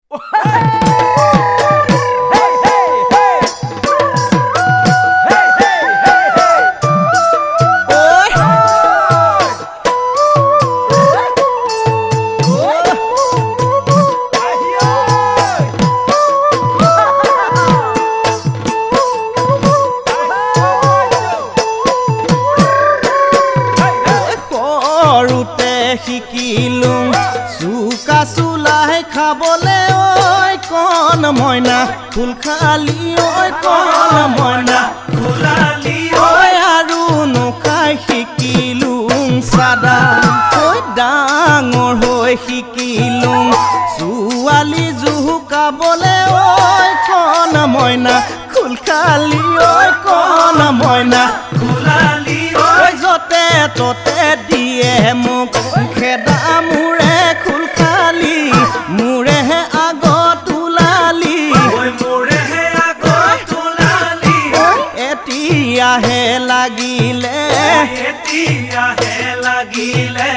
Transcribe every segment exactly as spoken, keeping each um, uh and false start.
ময়না ফুল খালি ঐ কোন ময়না ফুলালি ঐ আৰু নখাই শিকিলুং সাদা ঐ ডাঙৰ হৈ শিকিলুং ছোৱালী জুহুকাবলে ঐ কোন ময়না ফুল খালি ঐ কোন ময়না ফুলালি ঐ যতে ততে দিয়ে মোক খেদা মুৰে ফুল খালি মুৰে আগত হে লাগিলে এতিয়া হে লাগিলে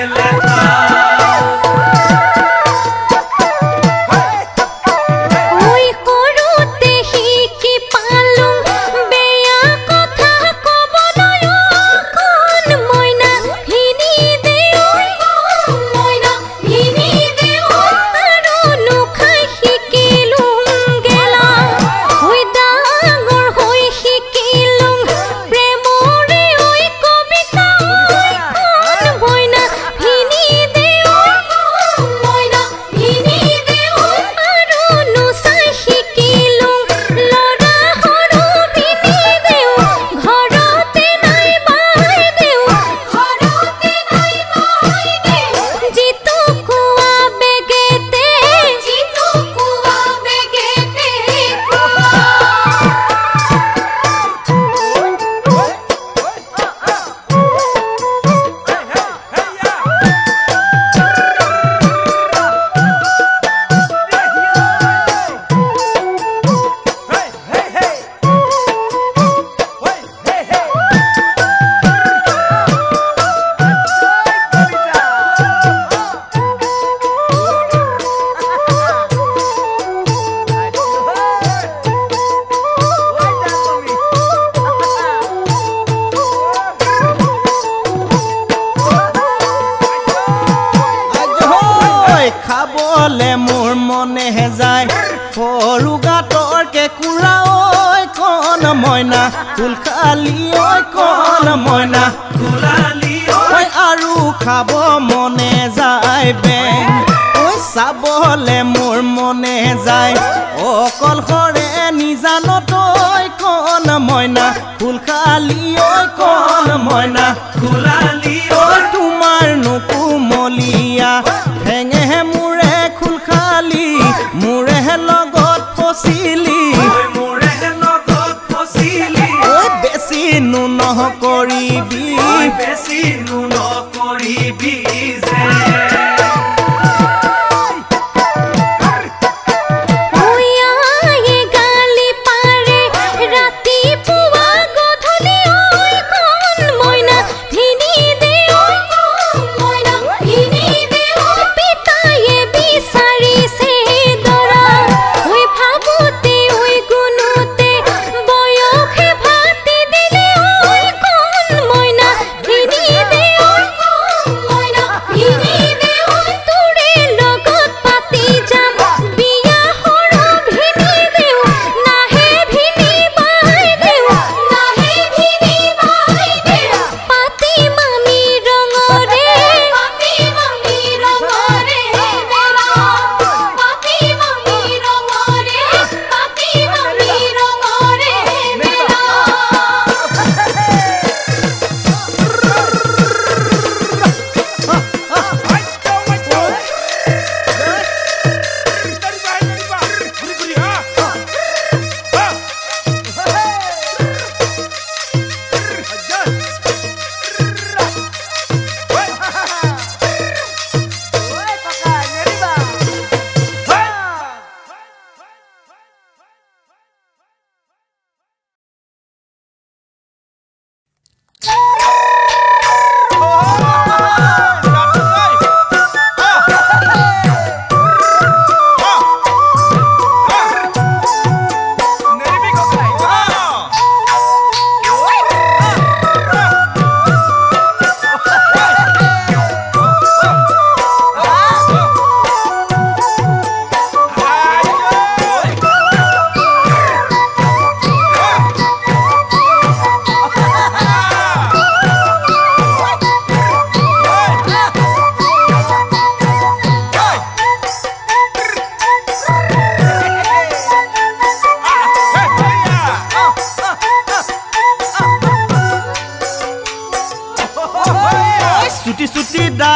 খাবলে মোৰ মনে যায় সৰু গাতৰ কেকুৰা ঐ কোন ময়না ফুল খালি ঐ কোন ময়না ফুলালি ঐ আৰু খাব মনে যায় বেং ঐ চাবলে মোৰ মনে যায় অকল সৰে নিজানত ঐ কোন ময়না ফুল খালি ঐ কোন ময়না ফুলালি ঐ তোমাৰ নুকুমলীয়া হেঙে মুৰে খুল খালি মুৰে লগত ফচিলি মুৰে লগত ফচিলি ঐ বেছি নু নকৰিবি বেছি নু নকৰিবি যে Dora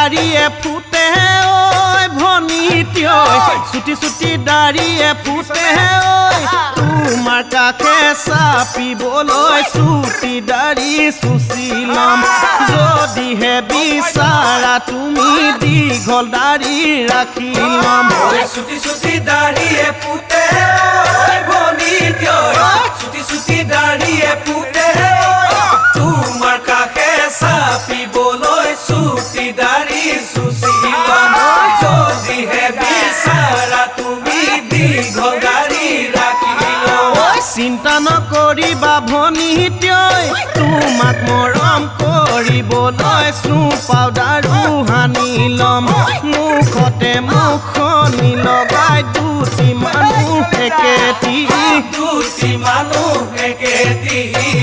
দাড়িয়ে ফুটে ঐ ভনীতি ঐ চুটি চুটি দাড়িয়ে ফুটে ঐ তোমাৰ কাষে চাপিবলৈ চুটি দাড়ি চুচি লম যদিহে বিচাৰা তুমি দীঘল দাড়ি ৰাখি লম চুটি চুটি দাড়িয়ে ফুটে ঐ ভনীতি ঐ চুটি চুটি দাড়িয়ে ফুটে তোমাৰ কাষে চাপিবলৈ চুটি দাড়ি চুচি লম যদিহে বিচাৰা তুমি দীঘল দাড়ি ৰাখি লম চিন্তা নকৰিবা ভনীতি ঐ তোমাক মৰম কৰিবলৈ চু পাউডাৰো সানি লম মুখতে মুখনি লগাই দুটি মানুহ একেটি দুটি মানুহ একেটি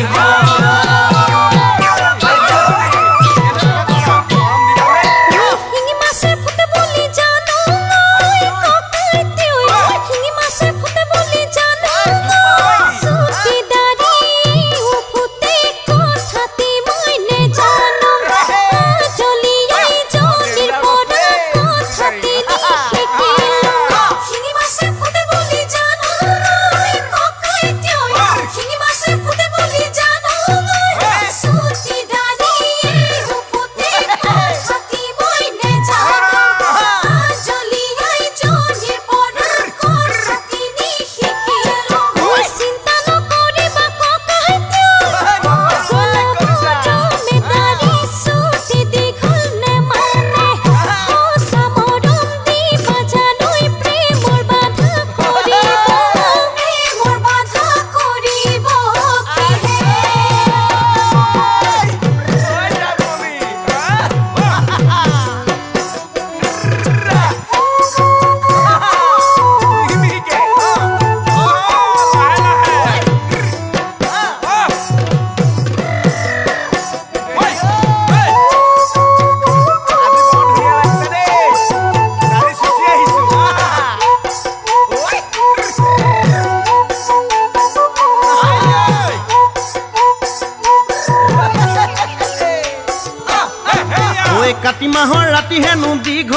কাতি মাহৰ ৰাতি হেনো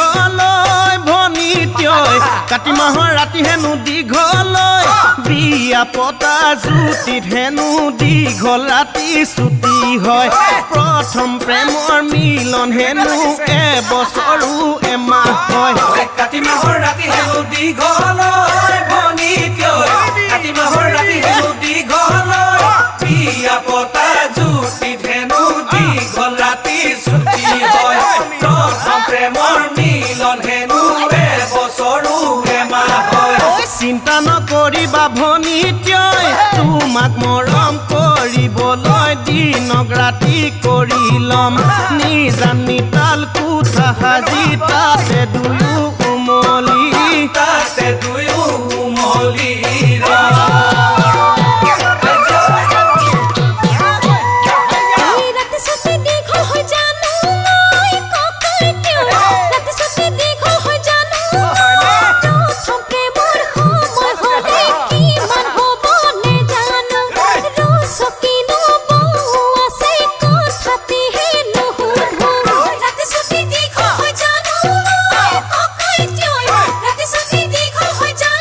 দীঘলৈ ভনীতি ঐ কাতি মাহৰ ৰাতি হেনো দীঘলৈ বিয়া পতা জুতিত হেনো দীঘল ৰাতি ছুটি হয় প্ৰথম প্ৰেমৰ মিলন হেনো এবছৰো এমাহ হয় কাতি মাহৰ ৰাতি হেনো দীঘলৈ ভনীতি ঐ কাতি মাহৰ ৰাতি হেনো দীঘলৈ বিয়া পতা জুতিত হেনো দীঘল ৰাতি ছুটি হয় প্ৰেমৰ মিলন হেনো এবছৰো এমাহ হয় চিন্তা নকৰিবা ভনীতি ঐ তোমাক মৰম কৰিবলৈ দিনক ৰাতি কৰি লম নিজানি তাল কোঠা সাজি তাতে দুয়ো উমলি তাতে দুয়ো উমলি Ratis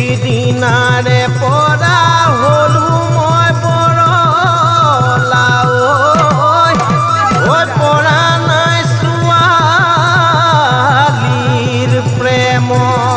সিদিনাৰে পৰা হলো মই বৰলা ঐ ঐ পৰা নাই ছোৱালীৰ প্ৰেম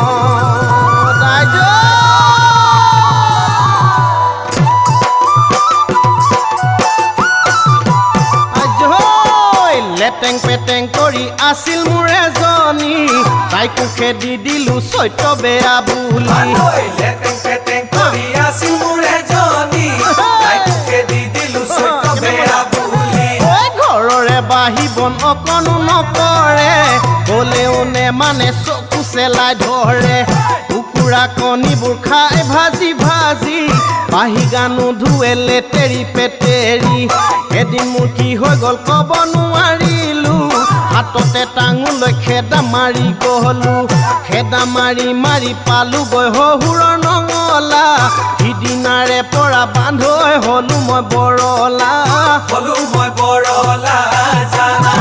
লেটেং পেটেং কৰি আছিল মোৰ এজনী তাইকো খেদি দিলো চৈত বেয়া বুলি লেটেং পেটেং কৰি আছিল মোৰ এজনী তাইকো খেদি দিলো চৈত বেয়া বুলি ঘৰৰে বাহি বন অকণো নকৰে গলেও নে মানে চকু চেলাই ধৰে কুকুৰা কণীবোৰ খাই ভাজি ভাজি বাহি গানো ধুৱে লেতেৰি পেটেৰি এদিন মোৰ কি হৈ গ'ল ক'ব নোৱাৰিলো হাততে টাঙুলৈ খেদা মাৰি গ'লো খেদা মাৰি মাৰি পালো গৈ শহুৰৰ নঙলা সিদিনাৰে পৰা বান্ধৈ হলো মই বৰলা হলো মই বৰলা জানা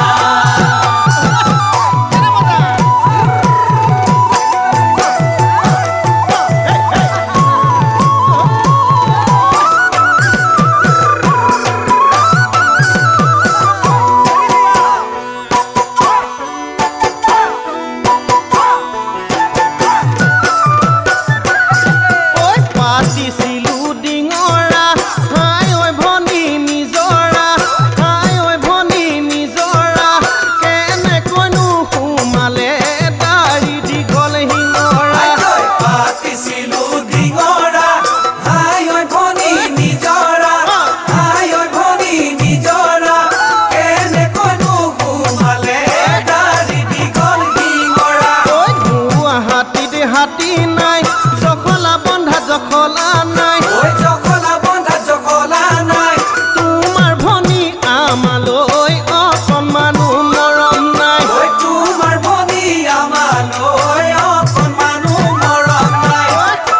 হাতী নাই জখলা বন্ধা জখলা নাই ওই জখলা বন্ধা জখলা নাই তোমাৰ ভনী আমালৈ অকণমানো মৰম নাই ওই তোমাৰ ভনী আমালৈ অকণমানো মৰম নাই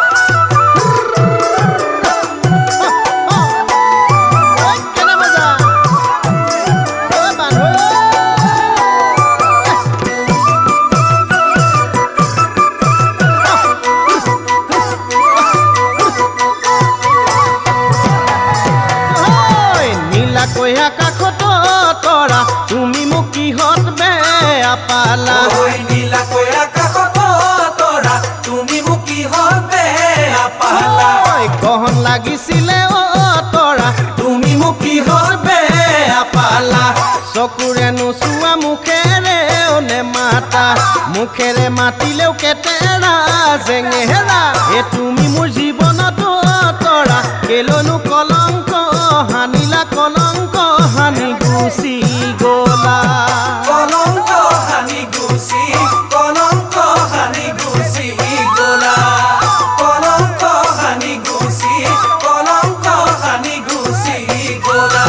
কেনে বজা ঐ বান্ধু কয়া কাষত তৰা তুমি মোক কিহত বেয়া পালা ঐ নীলা কয়া কাষত তৰা তুমি মোক কিহত বেয়া পালা গহন লাগিছিলে অ তৰা তুমি মোক কিহত বেয়া পালা চকুৰে নোচোৱা মুখেৰে নে মাতা মুখেৰে মাতিলেও কেতেৰা জেঙেৰা এ তুমি মোৰ জীৱনত তৰা কেলৈনো কলংক হানিলা কলংক হানি গুচি গলা কলংক হানি গুচি কলংক হানি গুচি গলা কলংক হানি গুচি কলংক হানি গুচি গলা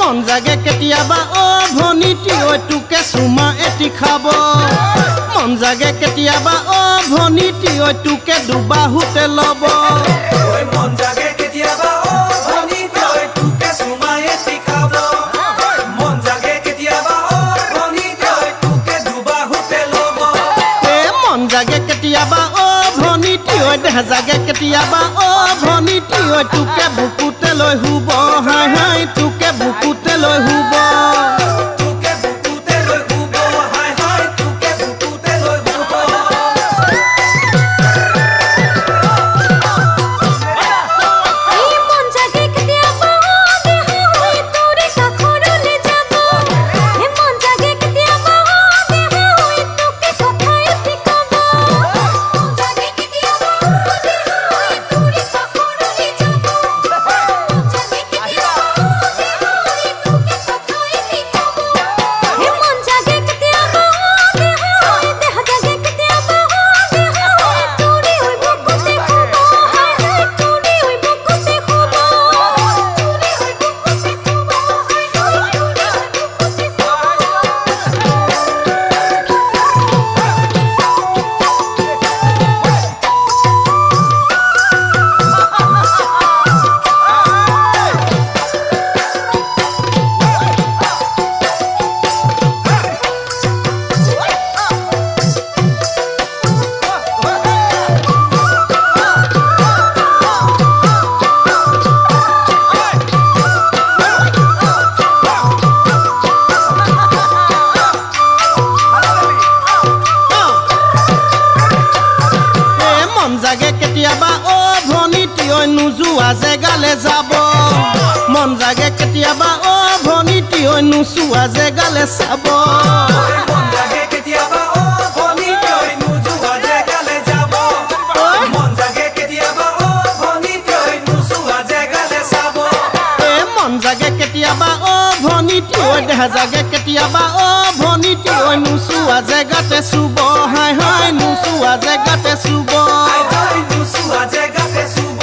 মন জাগে কেতিয়াবা ও ভনীটি ঐ তোকে চুমা এটি খাব মন জাগে কেতিয়াবা ও ভনীটি ঐ তোকে দুবাহুতে লব ঐ মন জাগে কেতিয়াবা ও ভনীটি ঐ তোকে চুমা এটি খাব মন জাগে কেতিয়াবা ও ভনীটি ঐ তোকে দুবাহুতে লব এ মন জাগে কেতিয়াবা ও ভনীটি ঐ দেহ জাগে কেতিয়াবা ও ভনীটি ঐ তোকে বুকুতে লৈ হুব হাই হাই তোকে বুকুতে লৈ হুব তোকে বুকুতে লৈ হুব হাই হাই তোকে বুকুতে লৈ হুব এই মন জাগে কেতিয়াবা দেহ হৈ তোৰে কাষৰলে যাব এই মন জাগে কেতিয়াবা দেহ হৈ তোকে কথা এটি কব মন জাগে কেতিয়াবা দেহ হৈ তোৰে কাষৰলে যাব মন জাগে কেতিয়াবা দেহ হৈ তোকে কথা এটি কব এই মন জাগে কেতিয়াবা দেহ হৈ দেহ জাগে কেতিয়াবা দেহ হৈ তোৰে হৈ বুকুতে শুব হাই হাই তোৰে হৈ বুকুতে শুব তোৰে হৈ বুকুতে শুব হাই হাই তোৰে হৈ বুকুতে এ মন জাগে কেতিয়াবা ও ভনীটি ঐ নোযোৱা জেগালে যাব মন জাগে কেতিয়াবা ও ভনীটি ঐ নোচোৱা জেগালে চাব মন জাগে কেতিয়াবা ও ভনীটি ঐ নোযোৱা জেগালে যাব মন জাগে কেতিয়াবা ও ভনীটি ঐ নোচোৱা জেগালে চাব এ মন জাগে কেতিয়াবা ও ভনীটি ঐ দেহ জাগে কেতিয়াবা ও ভনীটি ঐ নোচোৱা জেগাতে চুব হাই হাই নোচোৱা জেগাতে চুব আই তই নোচোৱা জেগাতে চুব